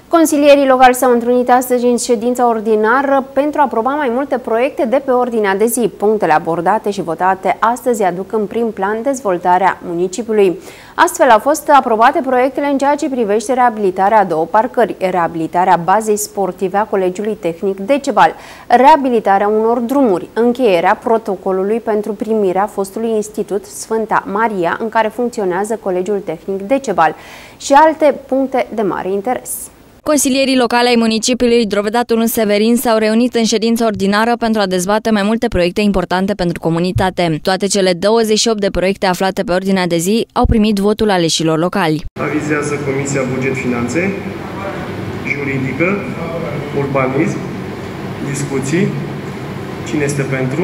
Consilierii locali s-au întrunit astăzi în ședința ordinară pentru a aproba mai multe proiecte de pe ordinea de zi. Punctele abordate și votate astăzi aduc în prim plan dezvoltarea municipiului. Astfel au fost aprobate proiectele în ceea ce privește reabilitarea a două parcări, reabilitarea bazei sportive a Colegiului Tehnic Decebal, reabilitarea unor drumuri, încheierea protocolului pentru primirea fostului Institut Sfânta Maria, în care funcționează Colegiul Tehnic Decebal, și alte puncte de mare interes. Consilierii locali ai municipiului Drovedat Turnul Severin s-au reunit în ședință ordinară pentru a dezbate mai multe proiecte importante pentru comunitate. Toate cele 28 de proiecte aflate pe ordinea de zi au primit votul aleșilor locali. Avizează Comisia Buget Finanțe, Juridică, Urbanism, Discuții. Cine este pentru?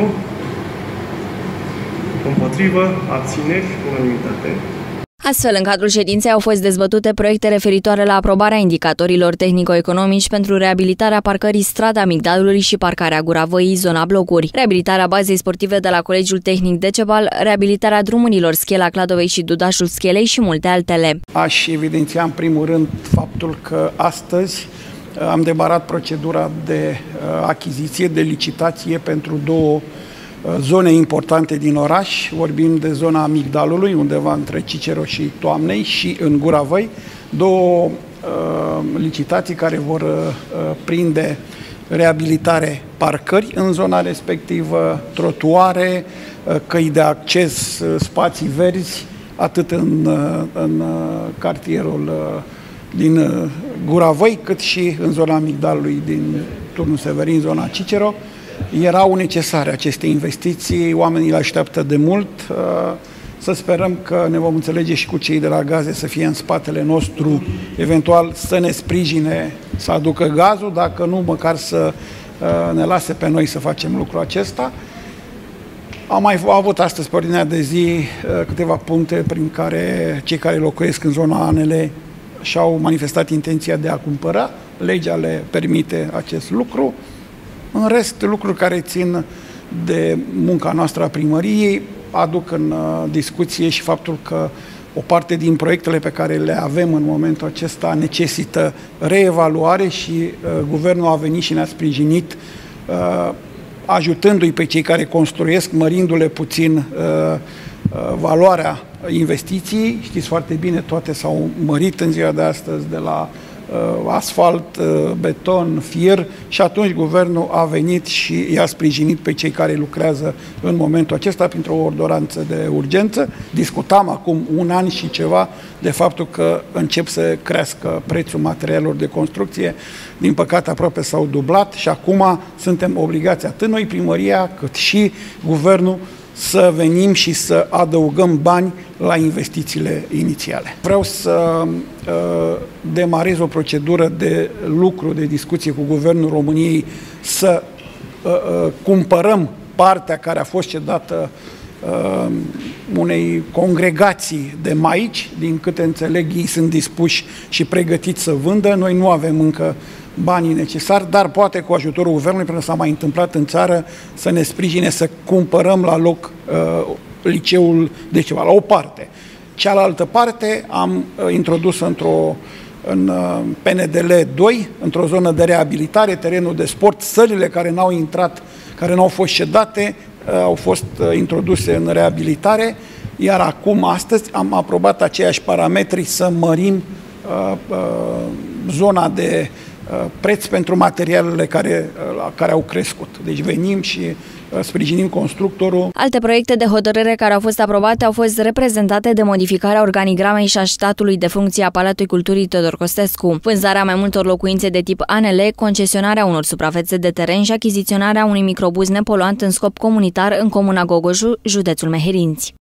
Împotrivă? Abțineri? Unanimitate. Astfel, în cadrul ședinței au fost dezbătute proiecte referitoare la aprobarea indicatorilor tehnico-economici pentru reabilitarea parcării Strada Migdalului și parcarea Gura Văii, zona blocuri, reabilitarea bazei sportive de la Colegiul Tehnic Decebal, reabilitarea drumurilor Schela Cladovei și Dudașul Schelei și multe altele. Aș evidenția în primul rând faptul că astăzi am demarat procedura de achiziție, de licitație pentru două zone importante din oraș. Vorbim de zona Migdalului, undeva între Cicero și Toamnei, și în Gura Văii, două licitații care vor prinde reabilitare parcări în zona respectivă, trotuare, căi de acces, spații verzi, atât în cartierul din Gura Văii, cât și în zona Migdalului din Turnul Severin, zona Cicero. Erau necesare aceste investiții, oamenii le așteaptă de mult. Să sperăm că ne vom înțelege și cu cei de la gaze să fie în spatele nostru, eventual să ne sprijine să aducă gazul, dacă nu, măcar să ne lase pe noi să facem lucrul acesta. Am mai avut astăzi pe ordinea de zi câteva puncte prin care cei care locuiesc în zona ANL și-au manifestat intenția de a cumpăra. Legea le permite acest lucru. În rest, lucruri care țin de munca noastră a primăriei aduc în discuție și faptul că o parte din proiectele pe care le avem în momentul acesta necesită reevaluare și guvernul a venit și ne-a sprijinit ajutându-i pe cei care construiesc, mărindu-le puțin valoarea investiției. Știți foarte bine, toate s-au mărit în ziua de astăzi, de la asfalt, beton, fier, și atunci guvernul a venit și i-a sprijinit pe cei care lucrează în momentul acesta printr-o ordonanță de urgență. Discutam acum un an și ceva de faptul că încep să crească prețul materialelor de construcție. Din păcate aproape s-au dublat și acum suntem obligați, atât noi primăria, cât și guvernul, să venim și să adăugăm bani la investițiile inițiale. Vreau să demarez o procedură de lucru, de discuție cu Guvernul României, să cumpărăm partea care a fost cedată unei congregații de maici. Din câte înțeleg, ei sunt dispuși și pregătiți să vândă. Noi nu avem încă banii necesari, dar poate cu ajutorul guvernului, pentru că s-a mai întâmplat în țară, să ne sprijine să cumpărăm la loc liceul Decebal, la o parte. Cealaltă parte am introdus în PNDL 2, într-o zonă de reabilitare, terenul de sport, sălile care n-au intrat, care n-au fost cedate, au fost introduse în reabilitare, iar acum, astăzi, am aprobat aceiași parametri să mărim zona de preț pentru materialele care au crescut. Deci venim și sprijinim constructorul. Alte proiecte de hotărâre care au fost aprobate au fost reprezentate de modificarea organigramei și a statului de funcție a Palatului Culturii Teodor Costescu, vânzarea mai multor locuințe de tip ANL, concesionarea unor suprafețe de teren și achiziționarea unui microbuz nepoluant în scop comunitar în comuna Gogoju, județul Meherinți.